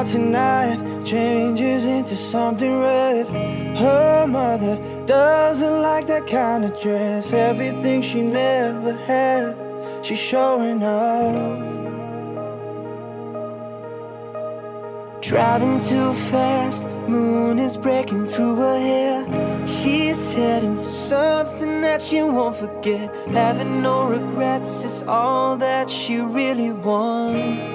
out tonight changes into something red. Her mother doesn't like that kind of dress. Everything she never had, she's showing off. Driving too fast, moon is breaking through her hair. She's heading for something that she won't forget. Having no regrets is all that she really wants.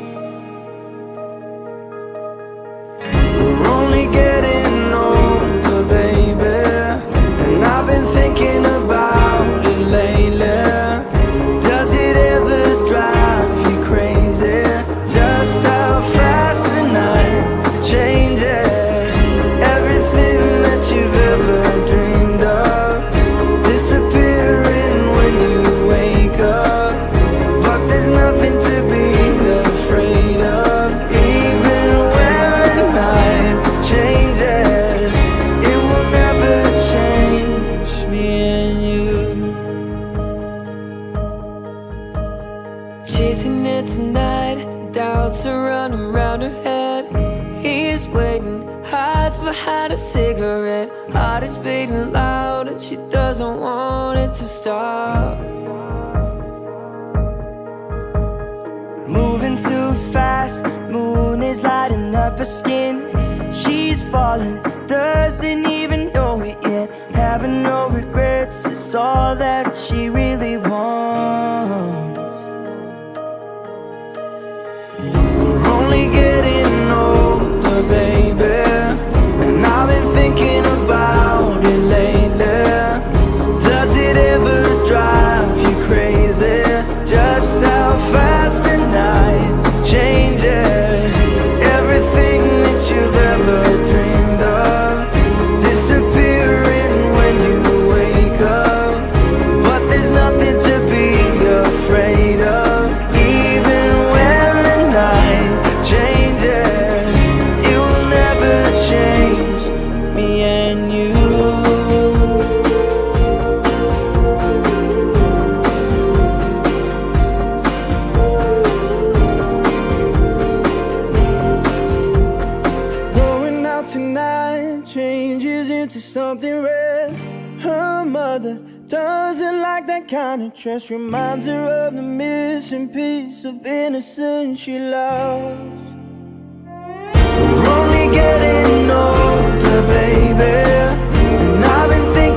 We're only getting older, baby, and I've been thinking about it lately. Does it ever drive you crazy? Just how fast the night changes. Everything that you've ever dreamed of disappearing when you wake up. But there's nothing to be afraid of. Even when the night changes, it will never change me and you. Chasing it tonight, doubts are running round her head. He's waiting, hides behind a cigarette. Heart is beating loud and she doesn't want it to stop. Moving too fast, moon is lighting up her skin. She's falling, doesn't even know it yet. Having no regrets is all that she really wants. We're only getting older, baby, and I've been thinking about it lately. Does it ever drive you crazy? Just how fast the night changes. Everything that you've ever dreamed of disappearing when you wake up. But there's nothing to be afraid of. Even when the night changes, it will never change me and you. Going out tonight changes into something red. Her mother doesn't like that kind of dress. Reminds her of the missing piece of innocence she lost. We're only getting older, baby, and I've been thinking